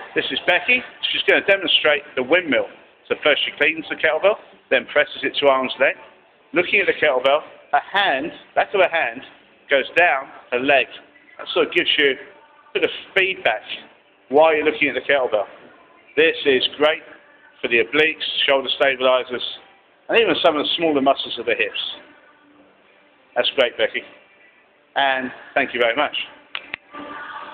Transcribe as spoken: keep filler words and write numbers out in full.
This is Becky. She's going to demonstrate the windmill. So first she cleans the kettlebell, then presses it to arm's length. Looking at the kettlebell, her hand, back of her hand, goes down her leg. That sort of gives you a bit of feedback while you're looking at the kettlebell. This is great for the obliques, shoulder stabilizers, and even some of the smaller muscles of the hips. That's great, Becky. And thank you very much.